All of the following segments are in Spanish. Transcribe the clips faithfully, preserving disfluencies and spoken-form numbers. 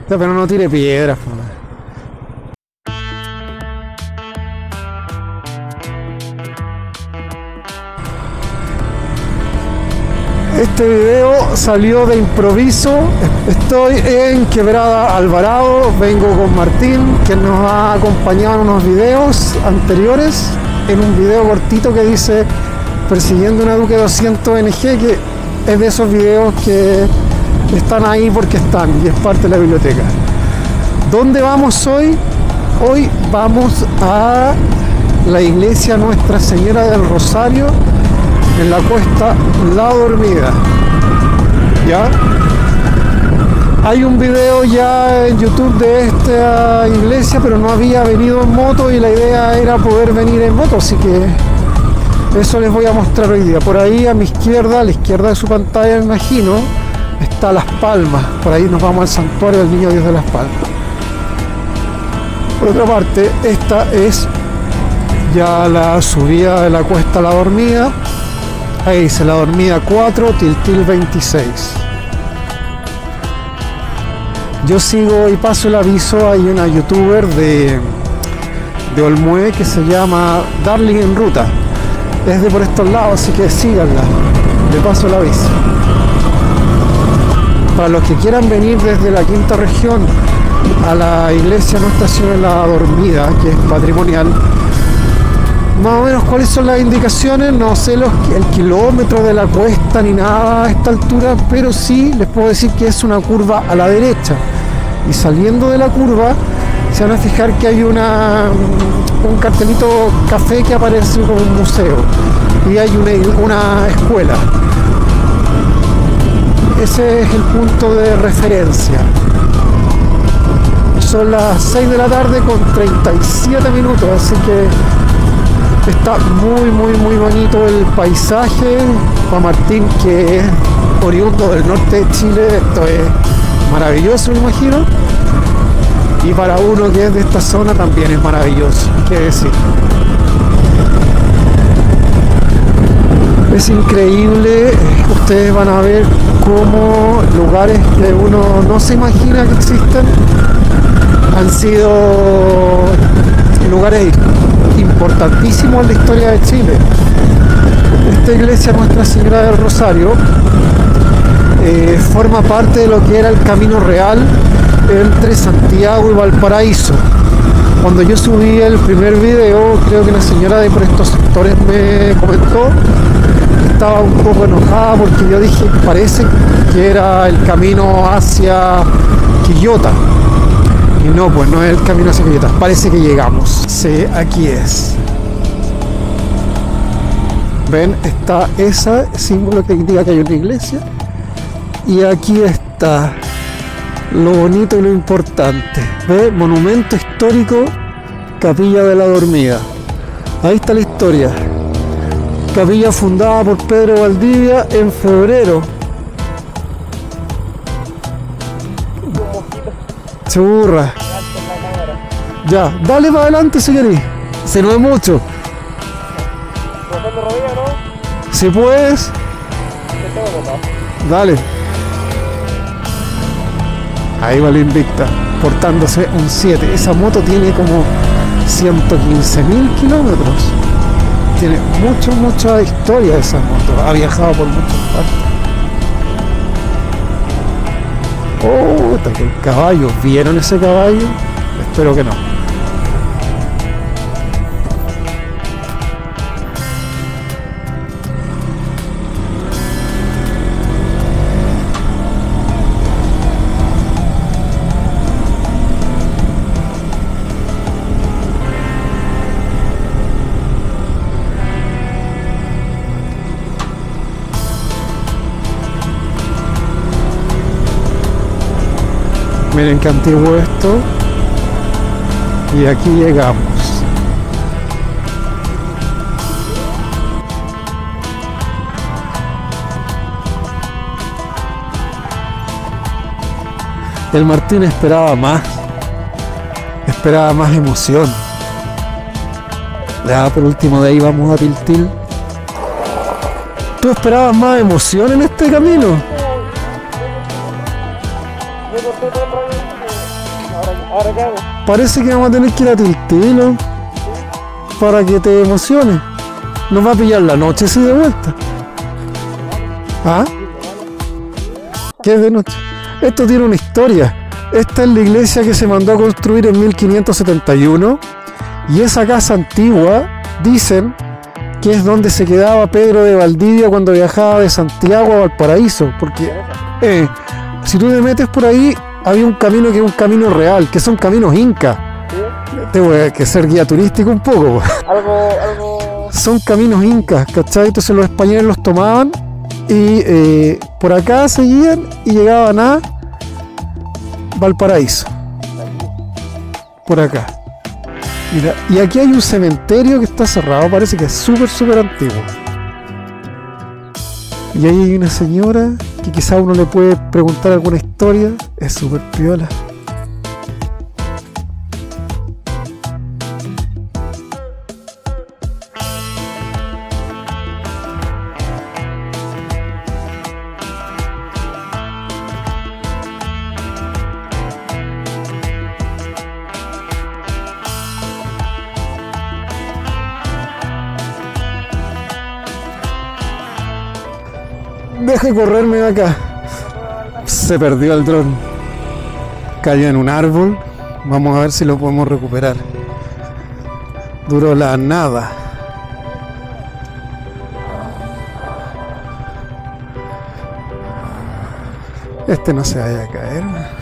Ya, pero no tire piedras. Este video salió de improviso. Estoy en Quebrada Alvarado. Vengo con Martín, que nos ha acompañado en unos videos anteriores. En un video cortito que dice persiguiendo una Duke doscientos N G, que es de esos videos que están ahí porque están y es parte de la biblioteca. ¿Dónde vamos hoy? Hoy vamos a la iglesia Nuestra Señora del Rosario en la cuesta La Dormida. ¿Ya? Hay un video ya en YouTube de esta iglesia, pero no había venido en moto y la idea era poder venir en moto, así que eso les voy a mostrar hoy día. Por ahí a mi izquierda, a la izquierda de su pantalla, me imagino, está Las Palmas. Por ahí nos vamos al santuario del Niño Dios de Las Palmas. Por otra parte, esta es ya la subida de la cuesta La Dormida. Ahí dice La Dormida cuatro, Tiltil veintiséis. Yo sigo y paso el aviso, hay una youtuber de, de Olmué que se llama Darling en Ruta. Es de por estos lados, así que síganla. Le paso el aviso. Para los que quieran venir desde la quinta región a la iglesia Nuestra Señora de la Dormida, que es patrimonial, más o menos cuáles son las indicaciones, no sé los, el kilómetro de la cuesta ni nada a esta altura, pero sí les puedo decir que es una curva a la derecha, y saliendo de la curva se van a fijar que hay una, un cartelito café que aparece como un museo, y hay una, una escuela. Ese es el punto de referencia. Son las seis de la tarde con treinta y siete minutos, así que está muy muy muy bonito el paisaje. Juan Martín, que es oriundo del norte de Chile, esto es maravilloso, me imagino. Y para uno que es de esta zona también es maravilloso, qué decir. Es increíble, ustedes van a ver cómo lugares que uno no se imagina que existen han sido lugares importantísimos en la historia de Chile. Esta iglesia Nuestra Señora del Rosario eh, forma parte de lo que era el camino real entre Santiago y Valparaíso. Cuando yo subí el primer video, creo que la señora de por estos sectores me comentó que estaba un poco enojada porque yo dije, parece que era el camino hacia Quillota. Y no, pues no es el camino hacia Quillota, parece que llegamos. Sí, aquí es. Ven, está ese símbolo que indica que hay una iglesia. Y aquí está lo bonito y lo importante. ¿Ve? Monumento histórico, Capilla de la Dormida. Ahí está la historia. Capilla fundada por Pedro Valdivia en febrero. Churra. Ya, dale para adelante si querés. Se no es mucho. Si puedes. Dale. Ahí va la Invicta, portándose un siete. Esa moto tiene como ciento quince mil kilómetros. Tiene mucho, mucha historia esa moto. Ha viajado por muchas partes. Oh, está el caballo. ¿Vieron ese caballo? Espero que no. Miren qué antiguo esto. Y aquí llegamos. El Martín esperaba más. Esperaba más emoción. Ya, por último de ahí vamos a Tiltil. ¿Tú esperabas más emoción en este camino? ¿Ahora, ahora qué hago? Parece que vamos a tener que ir a Tiltilo para que te emociones. Nos va a pillar la noche así de vuelta. ¿Ah? ¿Qué es de noche? Esto tiene una historia. Esta es la iglesia que se mandó a construir en mil quinientos setenta y uno y esa casa antigua, dicen que es donde se quedaba Pedro de Valdivia cuando viajaba de Santiago a Valparaíso, porque eh, si tú te metes por ahí, había un camino que es un camino real, que son caminos incas. ¿Sí? Tengo que ser guía turístico un poco. Algo, algo... Son caminos incas, ¿cachai? Entonces los españoles los tomaban y eh, por acá seguían y llegaban a Valparaíso. Por acá. Mira, y aquí hay un cementerio que está cerrado, parece que es súper, súper antiguo. Y ahí hay una señora que quizá uno le puede preguntar alguna historia, es súper piola. Deja de correrme de acá. Se perdió el dron. Cayó en un árbol. Vamos a ver si lo podemos recuperar. Duró la nada. Este no se vaya a caer.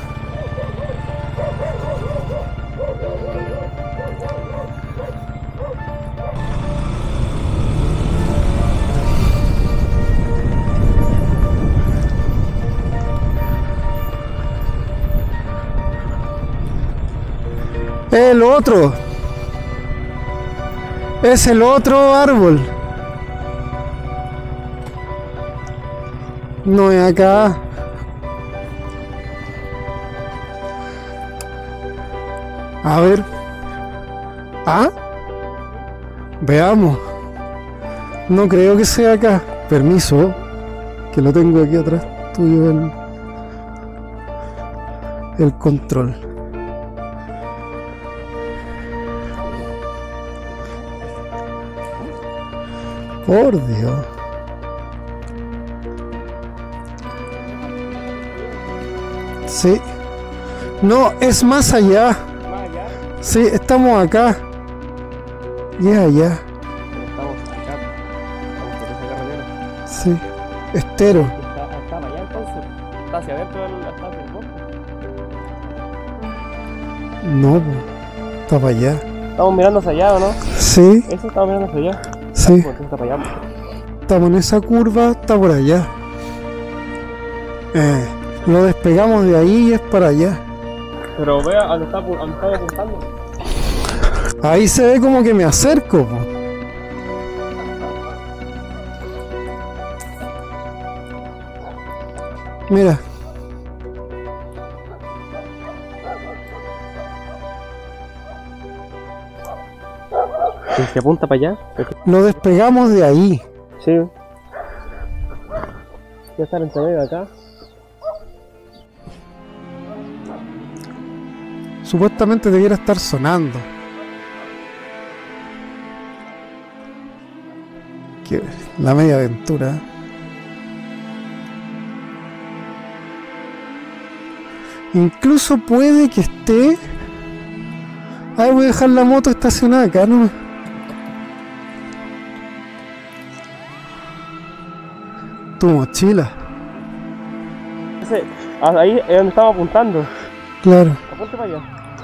El otro. Es el otro árbol. No es acá. A ver. ¿Ah? Veamos. No creo que sea acá. Permiso. Que lo tengo aquí atrás tuyo el, el control. Por Dios. Sí. No, es más allá. ¿Más allá? Sí, estamos acá. Y es allá. Estamos acá. Estamos por esa carretera. Sí. Estero. Está, está para allá entonces. Está hacia adentro del, está hacia el bosque. No, po. Está para allá. Estamos mirando hacia allá, ¿o no? Sí, Eso estamos mirando hacia allá. sí. Pues está para allá. Estamos en esa curva, está por allá. Eh, lo despegamos de ahí y es para allá. Pero vea a donde está, a donde está apuntando. Ahí se ve como que me acerco, po. Mira. ¿Se apunta para allá? Lo despegamos de ahí. Sí. Ya está entre medio de acá. Supuestamente debiera estar sonando. Que la media aventura. Incluso puede que esté. Ay, voy a dejar la moto estacionada acá, ¿no? Tu mochila. Ese, ahí es donde estaba apuntando. Claro. Apunte para allá.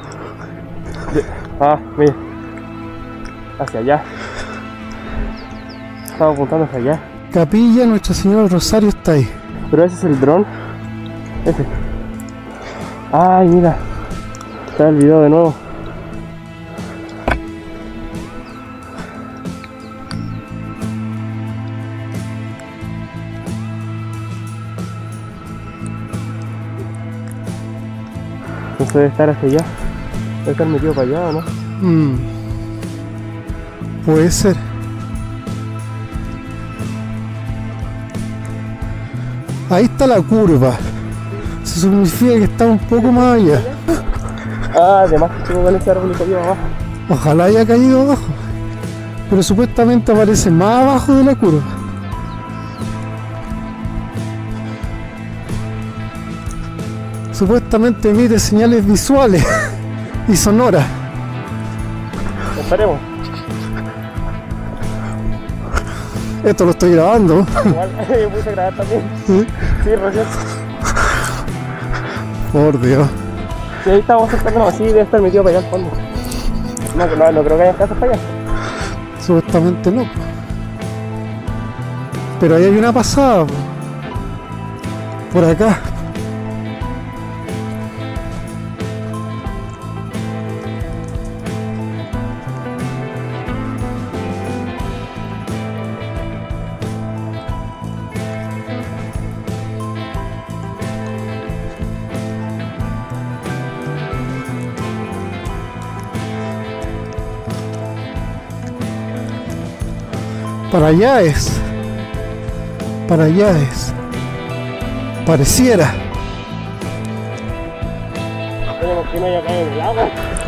Ah, mira. Hacia allá. Estaba apuntando hacia allá. Capilla Nuestra Señora del Rosario está ahí. Pero ese es el dron. Ese. Ay, mira. Está el video de nuevo. Entonces debe estar hacia allá. Debe estar metido para allá, ¿o no? Mm. Puede ser. Ahí está la curva. Eso significa que está un poco más allá. Ah, además que estuvo con ese arbolito aquí abajo. Ojalá haya caído abajo. Pero supuestamente aparece más abajo de la curva. Supuestamente emite señales visuales y sonoras. Esperemos. Esto lo estoy grabando. Igual, yo puse a grabar también. ¿Sí? Sí, recién. Por Dios. Sí, ahí estamos acercando, así debe estar metido para allá al fondo. No, no, no creo que haya casas para allá. Supuestamente no. Pero ahí hay una pasada. Po. Por acá. Para allá es. Para allá es. Pareciera. Esperemos que no haya caído en el agua.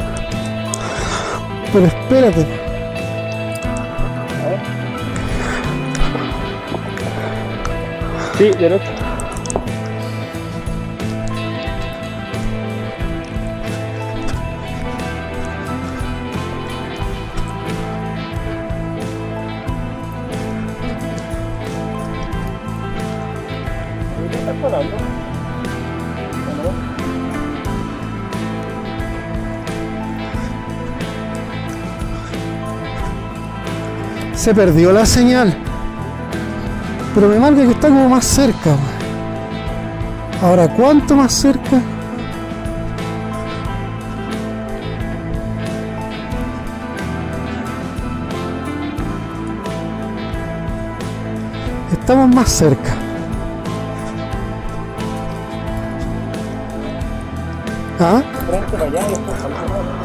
Pero espérate. A ver. Sí, derecho. ¿Está sonando? Se perdió la señal. Pero me marca que está como más cerca. Ahora, ¿cuánto más cerca? Estamos más cerca. ¿Ah? Frente para allá y después para el otro lado.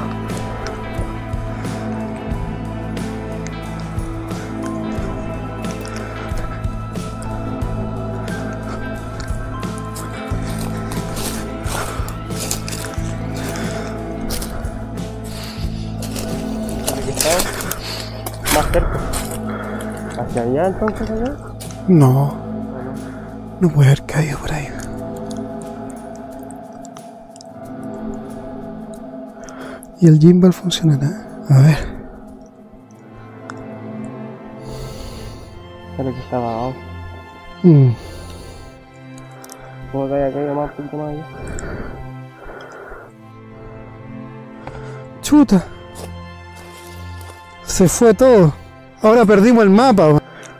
Aquí estamos más cerca. ¿Hacia allá entonces allá? No. No puede haber caído por ahí. Y el gimbal funcionará. A ver. Pero que estaba abajo. Mm. ¿Cómo que haya caído más un poquito más allá? Chuta. Se fue todo. Ahora perdimos el mapa.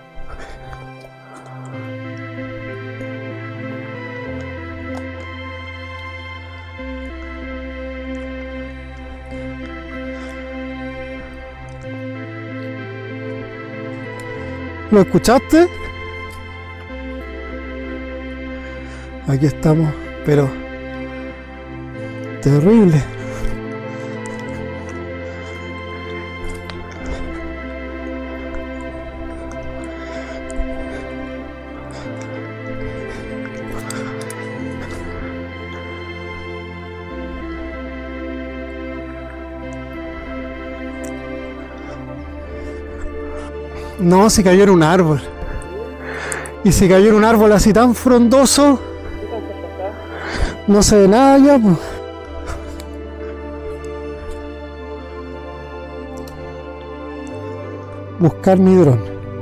¿Lo escuchaste? Aquí estamos, pero terrible. No, se cayó en un árbol. Y se cayó en un árbol así tan frondoso. No se ve nada ya, pues. Buscar mi dron.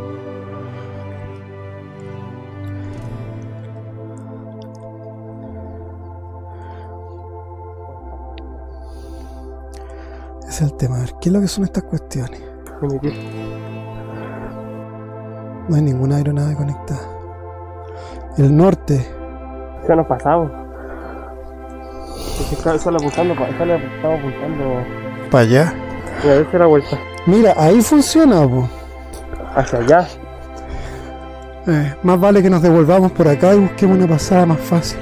Ese es el tema. A ver, ¿qué es lo que son estas cuestiones? No hay ninguna aeronave conectada. El norte. Ya nos pasamos. Es que está solo apuntando, pa- solo estamos apuntando. Para allá. Y a veces la vuelta. Mira, ahí funciona, po. Hacia allá. Eh, más vale que nos devolvamos por acá y busquemos una pasada más fácil.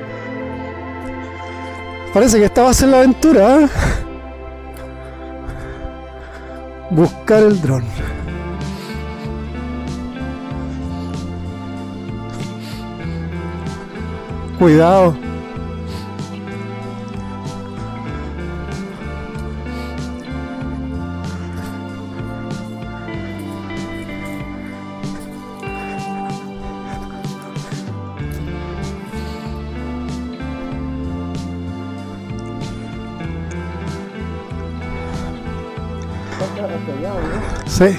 Parece que esta va a ser la aventura, ¿eh? Buscar el dron. Cuidado. Sí.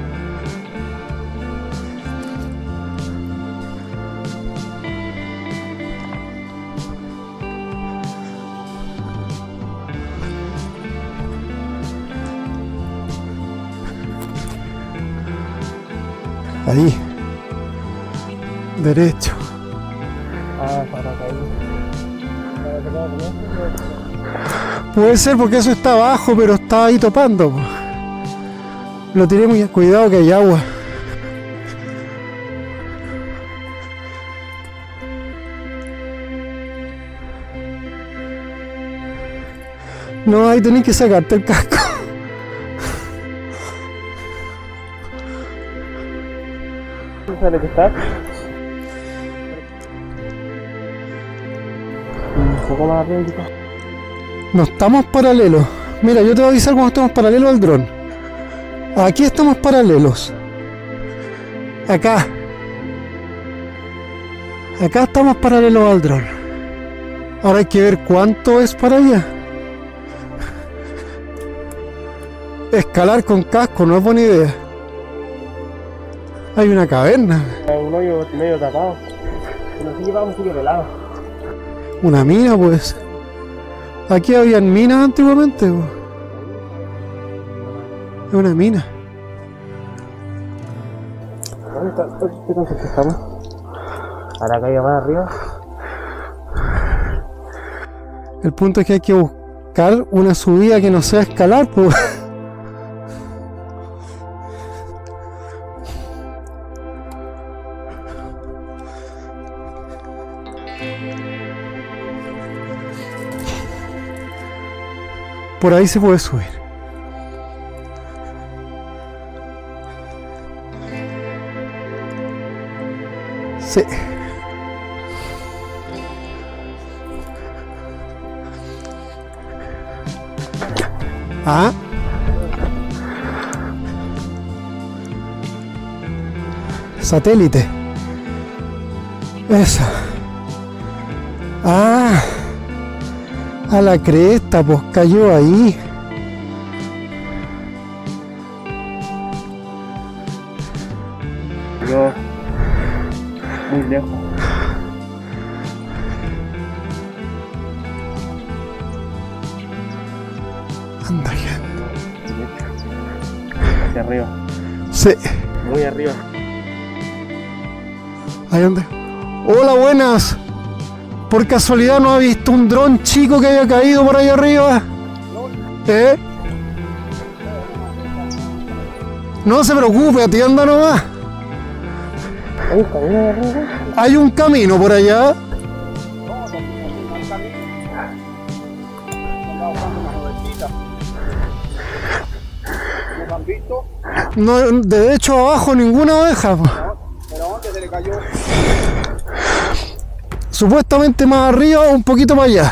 Ahí. Derecho. Ah, para caer. Puede ser porque eso está abajo, pero está ahí topando. Po. Lo tiré muy cuidado que hay agua. No, ahí tenés que sacarte el casco. ¿Sabes que está? Un poco más arriba. No estamos paralelos. Mira, yo te voy a avisar cuando estemos paralelos al dron. Aquí estamos paralelos. Acá. Acá estamos paralelos al dron. Ahora hay que ver cuánto es para allá. Escalar con casco no es buena idea. Hay una caverna. Un hoyo medio tapado. Pero sí que vamos, sigue pelado. Una mina, pues. Aquí habían minas antiguamente. Pues. Es una mina. ¿Dónde está? ¿Qué tan cerca estamos? A la calle más arriba. El punto es que hay que buscar una subida que no sea escalar, pues. Por ahí se puede subir. Sí. Ah. Satélite. Esa. Ah. A la cresta, pues cayó ahí. Yo muy lejos. Anda ya. Hacia arriba. Sí. Muy arriba. Ahí anda. Hola, buenas. ¿Por casualidad no ha visto un dron chico que haya caído por ahí arriba? ¿Eh? No se preocupe, atienda nomás. ¿Hay un camino de arriba? Hay un camino por allá. ¿No han visto? No, de hecho abajo ninguna oveja. ¿Pero dónde se le cayó? Supuestamente más arriba o un poquito más allá.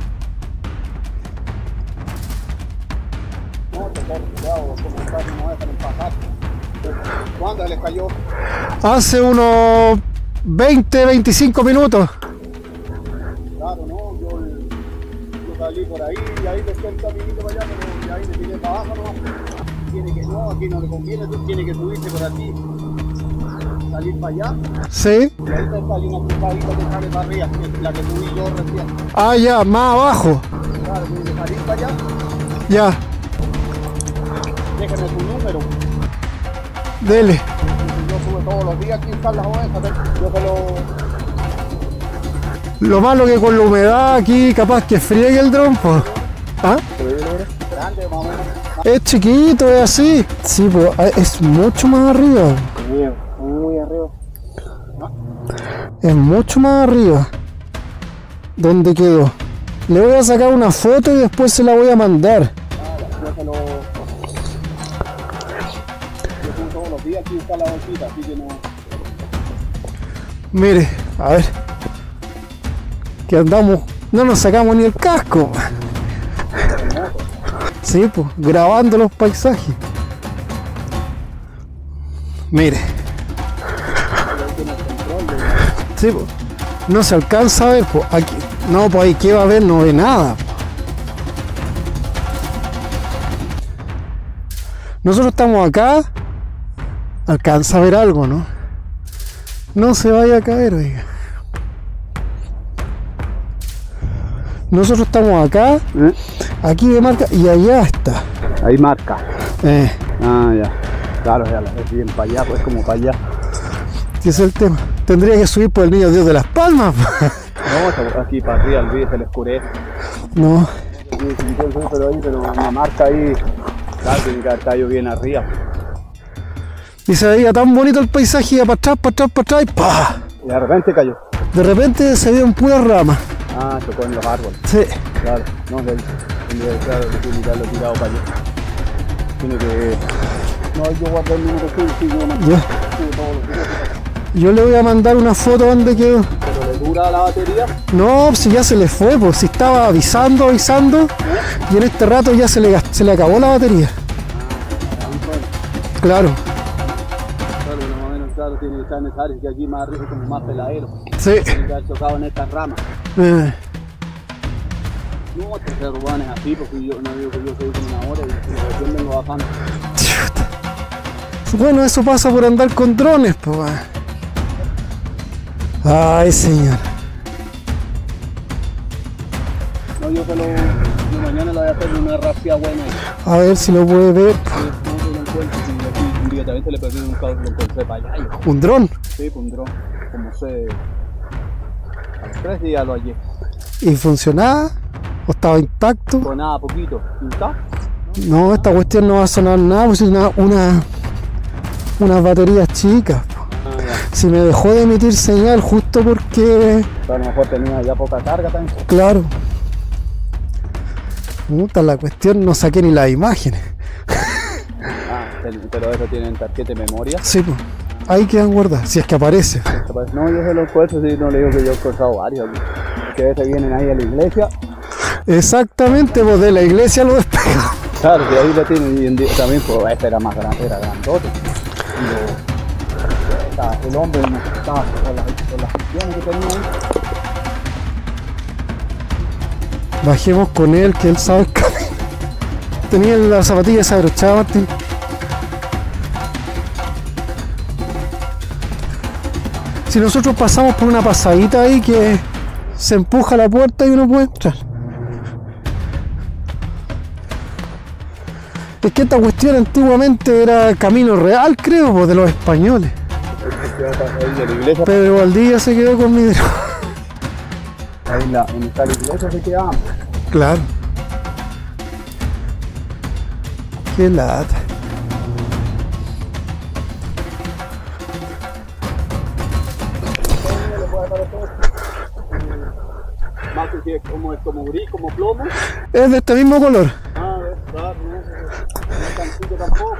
No, te quedas cuidado, como está, no dejan pasar. ¿Cuándo se le cayó? Hace unos veinte, veinticinco minutos. Claro, no, yo, yo salí por ahí y ahí después el caminito para allá, pero y ahí le tiré para abajo, no. Tiene que no, aquí no le conviene, tú tienes que subirte por aquí. Salir para allá. Sí. Y ahí te sale una pulpadita que sale para arriba, que es la que subí yo recién. Ah, ya, más abajo. Claro, tienes que salir para allá. Ya, Déjame tu número. dele. Yo subo todos los días aquí están las ovejas. Yo se lo. Lo malo que con la humedad aquí capaz que friegue el dron, pues. ¿Ah? Grande, más o menos. Es chiquito, es así. Sí, pues es mucho más arriba. Mío, muy arriba. Es mucho más arriba. ¿Dónde quedó? Le voy a sacar una foto y después se la voy a mandar. Yo se lo. Yo subo todos los días aquí está la bolsita, así que no. Mire, a ver. Que andamos. No nos sacamos ni el casco. Sí, pues, grabando los paisajes. Mire. Sí, pues, no se alcanza a ver, pues, aquí. No, pues ahí que va a ver, no ve nada. Nosotros estamos acá. Alcanza a ver algo, ¿no? No se vaya a caer, oiga. Nosotros estamos acá, ¿Eh? aquí de marca, y allá está. Ahí marca. Eh, Ah, ya. Claro, ya la ves bien para allá, pues como para allá. ese es el tema. Tendría que subir por el Niño Dios de las Palmas. No, aquí para arriba, el vídeo se le oscurece. No, Sí, sí, sí, pero ahí, pero una marca ahí. Claro, tiene que haber caído bien arriba. y se veía tan bonito el paisaje, iba para atrás, para atrás, para atrás, y ¡pah! Y de repente cayó. De repente se vieron puras ramas. Ah, chocó en los árboles. Sí. Claro, no sé. Tendría que, claro, tiene que haberlo tirado para allá. Tiene que. No, yo guardé el número suyo, sí, yo no. Ya. Sí, todos los días. Yo le voy a mandar una foto donde quedó. Pero le dura la batería. No, si ya se le fue, pues si estaba avisando, avisando, y en este rato ya se le, gast- se le acabó la batería. Claro, Claro, más o menos, claro, tiene que estar en esa área, que aquí más arriba es como más peladero. sí. Tiene que haber chocado en estas ramas. Eh, No, estos cerrubanes así, porque yo no digo que yo soy como una hora y recién vengo bajando. chuta. Bueno, eso pasa por andar con drones, pues. Ay, señor. No, yo que lo. Yo mañana lo voy a hacer una racia buena ahí. A ver si lo puede ver. Sí, no, yo lo encuentro. Sí, aquí un día también se le perdió un carro, lo encontré para allá. y- ¿Un dron? Sí, con un dron. Como sé. A los tres días lo hallé. ¿Y funcionaba? ¿O estaba intacto? Pues nada, poquito. ¿Está? No, esta cuestión no va a sonar nada, pues es una, una, unas baterías chicas. Ah, ya. Si me dejó de emitir señal justo porque, A lo mejor tenía ya poca carga también. claro, puta, la cuestión no saqué ni las imágenes. Ah, el- pero eso tiene en tarjeta de memoria. Sí, pues, ahí quedan guardadas, si es que aparece. No, yo se lo encuentro, sí, no le digo que yo he encontrado varios. Que a veces vienen ahí a la iglesia. Exactamente, pues de la iglesia lo despego. Claro, que ahí lo tienen y en día también, pues este era más grande, era grandote. Y lo- estaba- el hombre no estaba con las, con las funciones que tenía ahí. Bajemos con él, que él sabe el camino. Tenía la zapatilla desabrochada, Martín. Si nosotros pasamos por una pasadita ahí que se empuja la puerta y uno puede entrar. Es que esta cuestión antiguamente era camino real, creo, pues, de los españoles. Ahí de la iglesia, Pedro Valdivia se quedó con mi dron. ahí en la, en esta iglesia se quedaban. Claro. Qué lata. Más que si es como, es como gris, como plomo. Es de este mismo color. Ah, es claro, no, no es tan chico tampoco.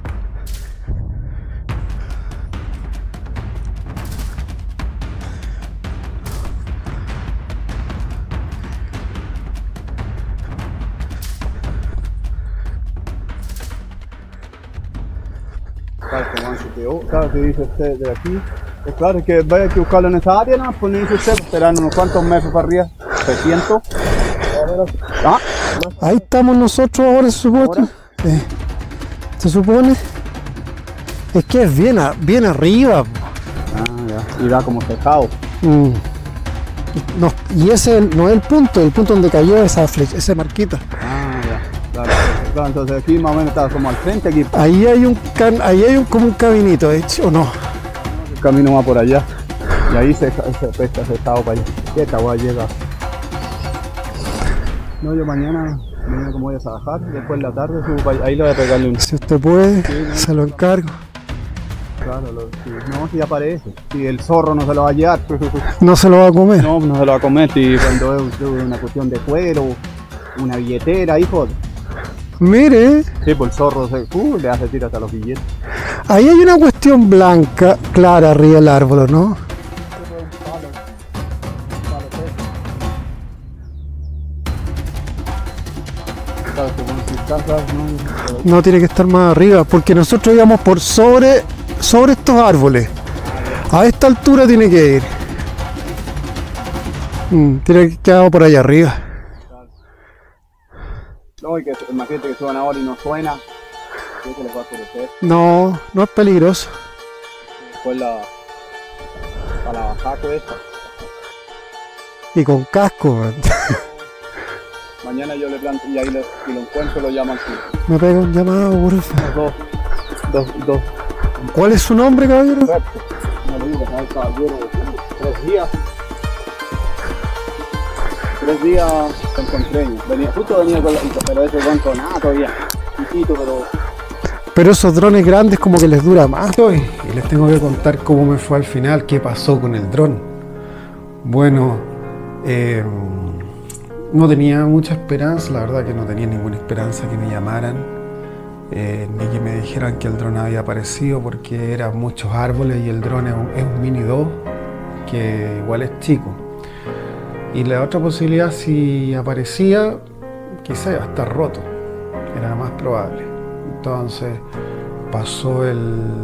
Claro, como se quedó, claro que dice usted de aquí. Es claro que vaya que buscarlo en esa área, ¿no? Pues no dice usted, serán unos cuantos metros para arriba, trescientos. Ah, Ahí estamos nosotros ahora, se supone. ¿Ahora? Eh, se supone. Es que es bien, a- bien arriba. ah, ya. Y da como tejado. Mm. No, y ese no es el punto, el punto donde cayó esa flecha, esa marquita. Ah, ya. Claro, claro, entonces aquí más o menos estaba como al frente, aquí Ahí hay un can, ahí hay un, como un caminito hecho, ¿o no? el camino va por allá. Y ahí se, se pesca ese estado para allá. Y esta agua llega. No, yo mañana, mañana como voy a trabajar, después en la tarde subo para allá. Ahí le voy a pegarle un. Si usted puede, se lo encargo. Claro, lo, si, no, si aparece. Si el zorro no se lo va a llevar. No se lo va a comer. No, no se lo va a comer. Si cuando es es una cuestión de cuero, una billetera, hijo. Mire, Sí, pues el zorro se, uh, le hace tirar hasta los billetes. ahí hay una cuestión blanca, clara arriba del árbol, ¿no? Claro, que bueno, si está atrás, no, No tiene que estar más arriba, porque nosotros íbamos por sobre, sobre estos árboles. A esta altura tiene que ir. Mm, tiene que quedar por allá arriba. no, y que imagínate que suena ahora y no suena. ¿Qué se les va a oscurecer? No, no es peligroso. Después la... para la bajada esta. Y con casco, man. Mañana yo le planto y ahí lo, si lo encuentro lo llaman aquí. Me pega un llamado, por favor. Dos, dos, dos. ¿Cuál es su nombre, caballero? Perfecto. No le digas al caballero. Tres días. Tres días en Contreño. Venía, justo venía con la... pero ese banco nada todavía. Chiquito, pero... Pero esos drones grandes como que les dura más. Y les tengo que contar cómo me fue al final, qué pasó con el dron. Bueno, eh, no tenía mucha esperanza, la verdad que no tenía ninguna esperanza que me llamaran, eh, ni que me dijeran que el dron había aparecido, porque eran muchos árboles y el dron es un, es un Mini dos, que igual es chico. Y la otra posibilidad, si aparecía, quizá iba a estar roto, era más probable. Entonces pasó el,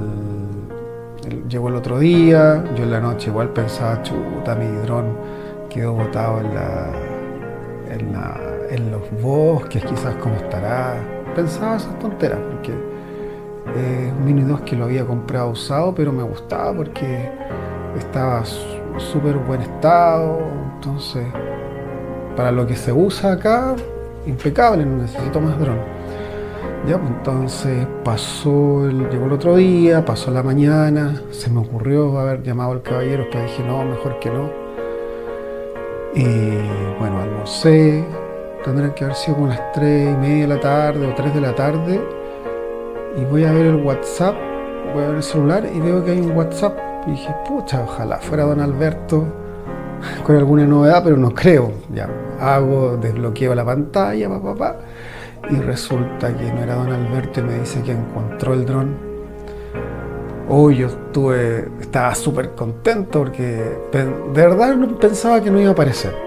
el... llegó el otro día, yo en la noche igual pensaba, chuta, mi dron quedó botado en, la, en, la, en los bosques, quizás cómo estará. Pensaba esas tonteras, porque es eh, un Mini dos que lo había comprado usado, pero me gustaba porque estaba súper buen estado. Entonces, para lo que se usa acá, impecable, no necesito más dron. Ya, pues entonces pasó, el, llegó el otro día, pasó la mañana, se me ocurrió haber llamado al caballero, que dije, no, mejor que no. Y bueno, almorcé, tendrán que haber sido como las tres y media de la tarde o tres de la tarde, y voy a ver el WhatsApp, voy a ver el celular y veo que hay un WhatsApp, y dije, pucha, ojalá fuera don Alberto con alguna novedad, pero no creo. Ya, hago, desbloqueo la pantalla, papá, papá. Y resulta que no era don Alberto y me dice que encontró el dron. Hoy yo estuve, estaba súper contento porque de verdad pensaba que no iba a aparecer.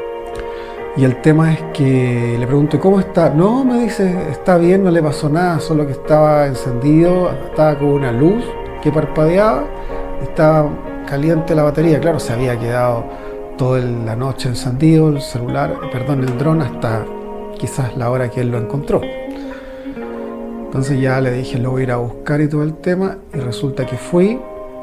Y el tema es que le pregunto, ¿cómo está? No, me dice, está bien, no le pasó nada, solo que estaba encendido, estaba con una luz que parpadeaba, estaba caliente la batería. Claro, se había quedado toda la noche encendido el celular, perdón, el dron hasta quizás la hora que él lo encontró. Entonces ya le dije, lo voy a ir a buscar y todo el tema, y resulta que fui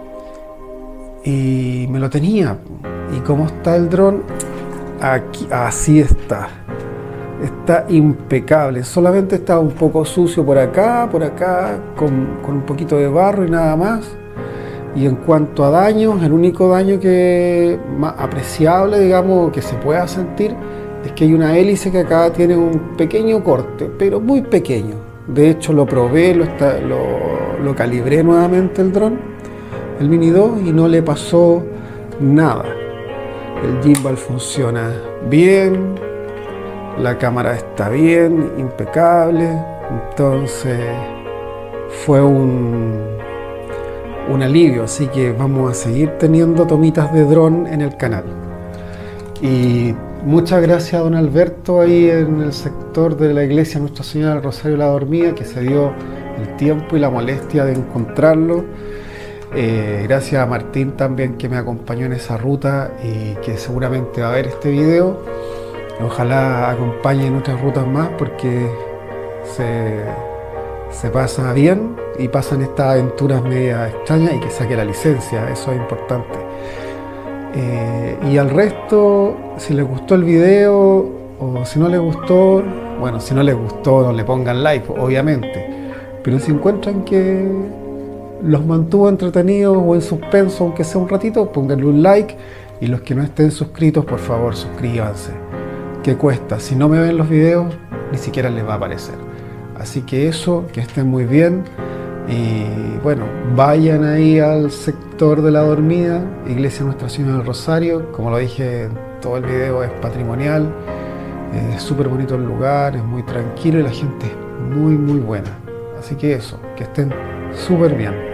y me lo tenía. ¿Y cómo está el dron? Aquí, así está. Está impecable. Solamente está un poco sucio por acá, por acá, con, con un poquito de barro y nada más. Y en cuanto a daños, el único daño que más apreciable, digamos, que se pueda sentir, es que hay una hélice que acá tiene un pequeño corte, pero muy pequeño. De hecho lo probé, lo, está, lo, lo calibré nuevamente el dron, el Mini dos, y no le pasó nada. El gimbal funciona bien, la cámara está bien, impecable. Entonces fue un, un alivio, así que vamos a seguir teniendo tomitas de dron en el canal. Y muchas gracias a don Alberto ahí en el sector de la iglesia Nuestra Señora del Rosario de la Dormida, que se dio el tiempo y la molestia de encontrarlo. Eh, gracias a Martín también, que me acompañó en esa ruta y que seguramente va a ver este video. Ojalá acompañe en otras rutas más, porque se, se pasa bien y pasan estas aventuras media extrañas, y que saque la licencia, eso es importante. Eh, y al resto, si les gustó el video o si no les gustó, bueno, si no les gustó no le pongan like, obviamente, pero si encuentran que los mantuvo entretenidos o en suspenso, aunque sea un ratito, pónganle un like, y los que no estén suscritos, por favor, suscríbanse. ¿Qué cuesta? Si no me ven los videos, ni siquiera les va a aparecer. Así que eso, que estén muy bien. Y bueno, vayan ahí al sector de la Dormida, Iglesia Nuestra Señora del Rosario. Como lo dije en todo el video, es patrimonial, es súper bonito el lugar, es muy tranquilo y la gente es muy muy buena. Así que eso, que estén súper bien.